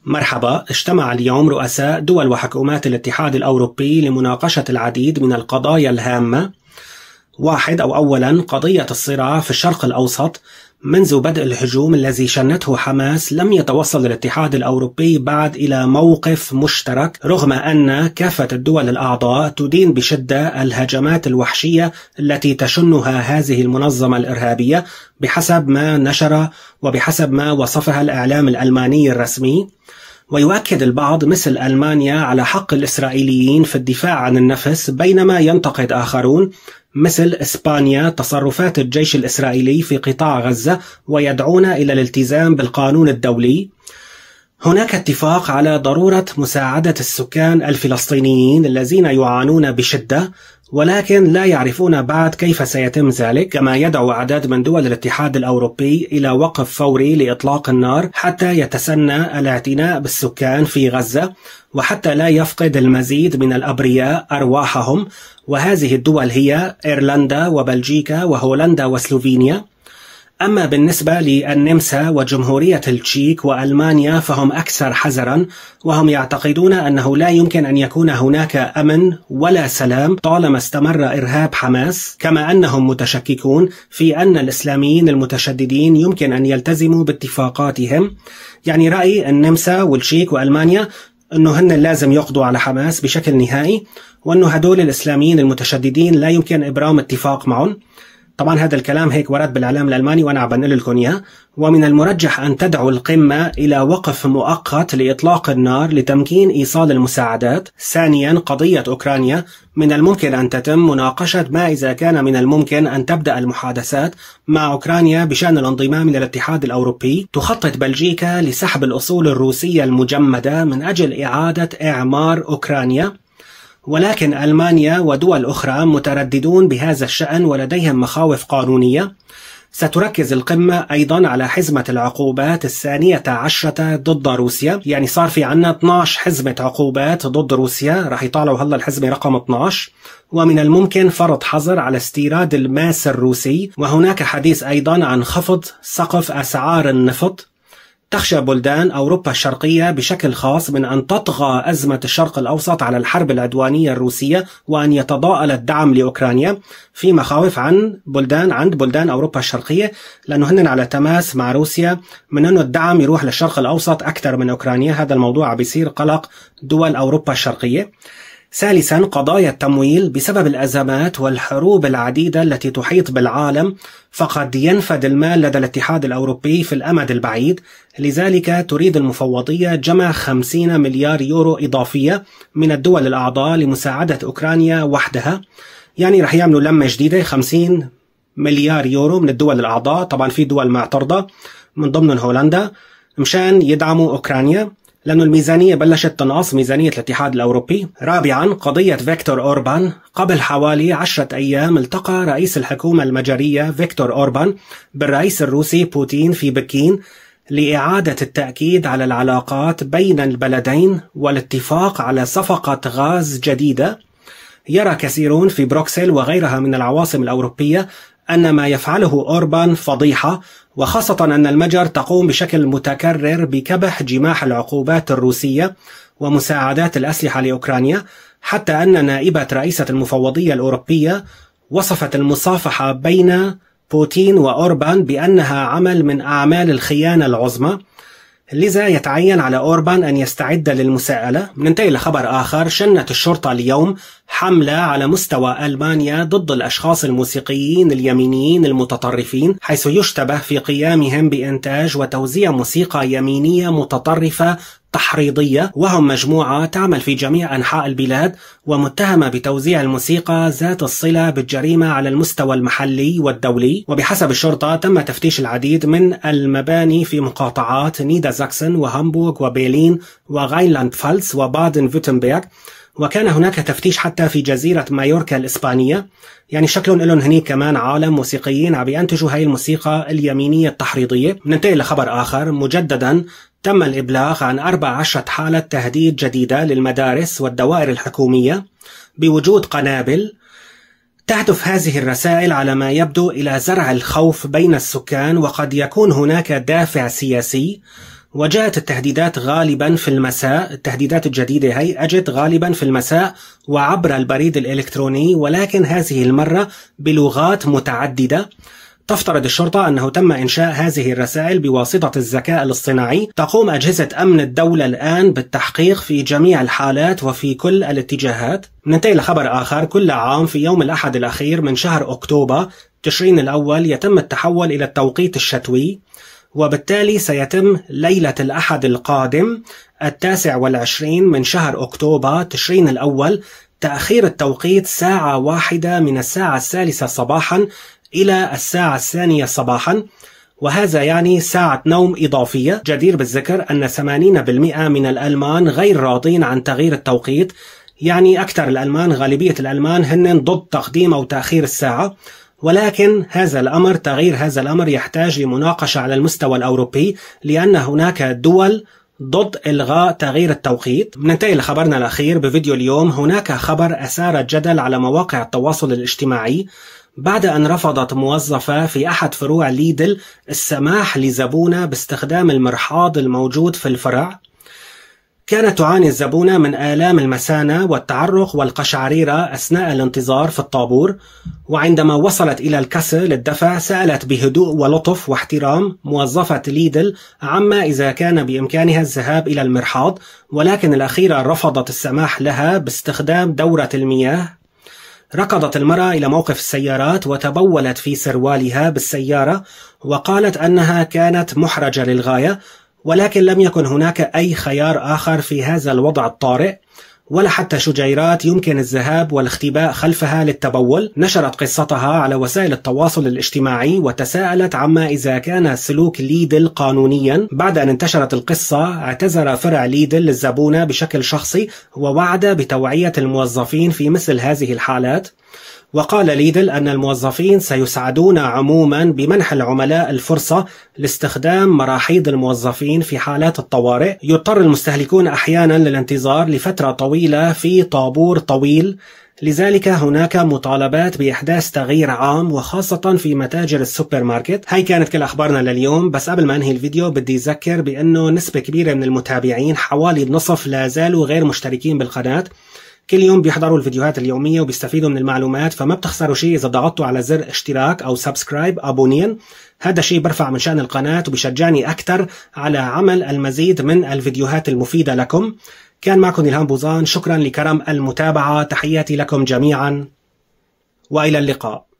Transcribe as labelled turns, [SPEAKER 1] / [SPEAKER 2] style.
[SPEAKER 1] مرحبا. اجتمع اليوم رؤساء دول وحكومات الاتحاد الأوروبي لمناقشة العديد من القضايا الهامة. أولا قضية الصراع في الشرق الأوسط. منذ بدء الهجوم الذي شنته حماس لم يتوصل الاتحاد الأوروبي بعد إلى موقف مشترك، رغم أن كافة الدول الأعضاء تدين بشدة الهجمات الوحشية التي تشنها هذه المنظمة الإرهابية بحسب ما نشر وبحسب ما وصفها الإعلام الألماني الرسمي. ويؤكد البعض مثل ألمانيا على حق الإسرائيليين في الدفاع عن النفس، بينما ينتقد آخرون مثل إسبانيا تصرفات الجيش الإسرائيلي في قطاع غزة ويدعون إلى الالتزام بالقانون الدولي. هناك اتفاق على ضرورة مساعدة السكان الفلسطينيين الذين يعانون بشدة، ولكن لا يعرفون بعد كيف سيتم ذلك، كما يدعو عدد من دول الاتحاد الأوروبي إلى وقف فوري لإطلاق النار حتى يتسنى الاعتناء بالسكان في غزة وحتى لا يفقد المزيد من الأبرياء أرواحهم. وهذه الدول هي إيرلندا وبلجيكا وهولندا وسلوفينيا. أما بالنسبة للنمسا وجمهورية التشيك وألمانيا فهم أكثر حذرا، وهم يعتقدون أنه لا يمكن أن يكون هناك أمن ولا سلام طالما استمر إرهاب حماس، كما أنهم متشككون في أن الإسلاميين المتشددين يمكن أن يلتزموا باتفاقاتهم. يعني رأي النمسا والتشيك وألمانيا أنه هن لازم يقضوا على حماس بشكل نهائي، وأنه هدول الإسلاميين المتشددين لا يمكن إبرام اتفاق معهم. طبعا هذا الكلام هيك ورد بالإعلام الألماني وأنا عم بنقل لكم إياه. ومن المرجح أن تدعو القمة إلى وقف مؤقت لإطلاق النار لتمكين إيصال المساعدات. ثانيا قضية أوكرانيا، من الممكن أن تتم مناقشة ما إذا كان من الممكن أن تبدأ المحادثات مع أوكرانيا بشأن الانضمام إلى الاتحاد الأوروبي. تخطط بلجيكا لسحب الأصول الروسية المجمدة من أجل إعادة إعمار أوكرانيا، ولكن ألمانيا ودول أخرى مترددون بهذا الشأن ولديهم مخاوف قانونية. ستركز القمة أيضا على حزمة العقوبات 12 ضد روسيا، يعني صار في عنا 12 حزمة عقوبات ضد روسيا، راح يطالعوا هلا الحزمة رقم 12. ومن الممكن فرض حظر على استيراد الماس الروسي، وهناك حديث أيضا عن خفض سقف أسعار النفط. تخشى بلدان أوروبا الشرقية بشكل خاص من أن تطغى أزمة الشرق الأوسط على الحرب العدوانية الروسية وأن يتضاءل الدعم لأوكرانيا. في مخاوف عند بلدان أوروبا الشرقية، لأنه هن على تماس مع روسيا من أنه الدعم يروح للشرق الأوسط أكثر من أوكرانيا. هذا الموضوع بيصير قلق دول أوروبا الشرقية. ثالثا قضايا التمويل. بسبب الأزمات والحروب العديدة التي تحيط بالعالم فقد ينفد المال لدى الاتحاد الأوروبي في الأمد البعيد، لذلك تريد المفوضية جمع 50 مليار يورو إضافية من الدول الأعضاء لمساعدة أوكرانيا وحدها. يعني رح يعملوا لمة جديدة 50 مليار يورو من الدول الأعضاء، طبعا في دول معترضة من ضمن هولندا، مشان يدعموا أوكرانيا، لأن الميزانية بلشت تنقص، ميزانية الاتحاد الأوروبي. رابعا قضية فيكتور أوربان. قبل حوالي 10 أيام التقى رئيس الحكومة المجرية فيكتور أوربان بالرئيس الروسي بوتين في بكين لإعادة التأكيد على العلاقات بين البلدين والاتفاق على صفقة غاز جديدة. يرى كثيرون في بروكسل وغيرها من العواصم الأوروبية أن ما يفعله أوربان فضيحة، وخاصة أن المجر تقوم بشكل متكرر بكبح جماح العقوبات الروسية ومساعدات الأسلحة لأوكرانيا، حتى أن نائبة رئيسة المفوضية الأوروبية وصفت المصافحة بين بوتين وأوربان بأنها عمل من أعمال الخيانة العظمى. لذا يتعين على أوربان أن يستعد للمساءلة. ننتقل لخبر آخر. شنت الشرطة اليوم حملة على مستوى ألمانيا ضد الأشخاص الموسيقيين اليمينيين المتطرفين، حيث يشتبه في قيامهم بإنتاج وتوزيع موسيقى يمينية متطرفة تحريضية، وهم مجموعة تعمل في جميع أنحاء البلاد ومتهمة بتوزيع الموسيقى ذات الصلة بالجريمة على المستوى المحلي والدولي. وبحسب الشرطة تم تفتيش العديد من المباني في مقاطعات نيدرساكسن وهامبورغ وبرلين وغاينلاند فالتس وبادن فوتنبرغ، وكان هناك تفتيش حتى في جزيرة مايوركا الإسبانية. يعني شكلهم لهم هنيك كمان عالم موسيقيين عم ينتجوا هاي الموسيقى اليمينية التحريضية. ننتقل لخبر آخر. مجددا تم الإبلاغ عن 14 حالة تهديد جديدة للمدارس والدوائر الحكومية بوجود قنابل. تهدف هذه الرسائل على ما يبدو إلى زرع الخوف بين السكان، وقد يكون هناك دافع سياسي. وجاءت التهديدات غالبا في المساء. التهديدات الجديدة هي أجت غالبا في المساء وعبر البريد الإلكتروني، ولكن هذه المرة بلغات متعددة. تفترض الشرطة أنه تم إنشاء هذه الرسائل بواسطة الذكاء الاصطناعي. تقوم أجهزة أمن الدولة الآن بالتحقيق في جميع الحالات وفي كل الاتجاهات. ننتقل لخبر آخر. كل عام في يوم الأحد الأخير من شهر أكتوبر تشرين الأول يتم التحول إلى التوقيت الشتوي، وبالتالي سيتم ليلة الأحد القادم 29 من شهر أكتوبر تشرين الأول تأخير التوقيت ساعة واحدة من الساعة 3 صباحا إلى الساعة 2 صباحا، وهذا يعني ساعة نوم إضافية. جدير بالذكر أن 80% من الألمان غير راضين عن تغيير التوقيت، يعني أكثر الألمان، غالبية الألمان هن ضد تقديم أو تأخير الساعة، ولكن تغيير هذا الأمر يحتاج لمناقشة على المستوى الأوروبي، لأن هناك دول ضد إلغاء تغيير التوقيت. ننتقل لخبرنا الأخير بفيديو اليوم. هناك خبر أثار الجدل على مواقع التواصل الاجتماعي بعد أن رفضت موظفة في أحد فروع ليدل السماح لزبونة باستخدام المرحاض الموجود في الفرع. كانت تعاني الزبونة من آلام المثانة والتعرق والقشعريرة أثناء الانتظار في الطابور، وعندما وصلت إلى الكاسة للدفع سألت بهدوء ولطف واحترام موظفة ليدل عما إذا كان بإمكانها الذهاب إلى المرحاض، ولكن الأخيرة رفضت السماح لها باستخدام دورة المياه. ركضت المرأة إلى موقف السيارات وتبولت في سروالها بالسيارة، وقالت أنها كانت محرجة للغاية، ولكن لم يكن هناك أي خيار آخر في هذا الوضع الطارئ، ولا حتى شجيرات يمكن الذهاب والاختباء خلفها للتبول. نشرت قصتها على وسائل التواصل الاجتماعي وتساءلت عما إذا كان سلوك ليدل قانونيا. بعد أن انتشرت القصة اعتذر فرع ليدل للزبونة بشكل شخصي ووعد بتوعية الموظفين في مثل هذه الحالات. وقال ليدل أن الموظفين سيسعدون عموما بمنح العملاء الفرصة لاستخدام مراحيض الموظفين في حالات الطوارئ. يضطر المستهلكون أحيانا للانتظار لفترة طويلة في طابور طويل، لذلك هناك مطالبات بإحداث تغيير عام وخاصة في متاجر السوبر ماركت. هاي كانت كل أخبارنا لليوم، بس قبل ما أنهي الفيديو بدي أذكر بأنه نسبة كبيرة من المتابعين، حوالي النصف، لا زالوا غير مشتركين بالقناة. كل يوم بيحضروا الفيديوهات اليومية وبيستفيدوا من المعلومات، فما بتخسروا شيء إذا ضغطتوا على زر اشتراك أو سبسكرايب أبونين. هذا شيء برفع من شأن القناة وبيشجعني أكثر على عمل المزيد من الفيديوهات المفيدة لكم. كان معكم إلهام بوزان، شكرا لكرم المتابعة، تحياتي لكم جميعا وإلى اللقاء.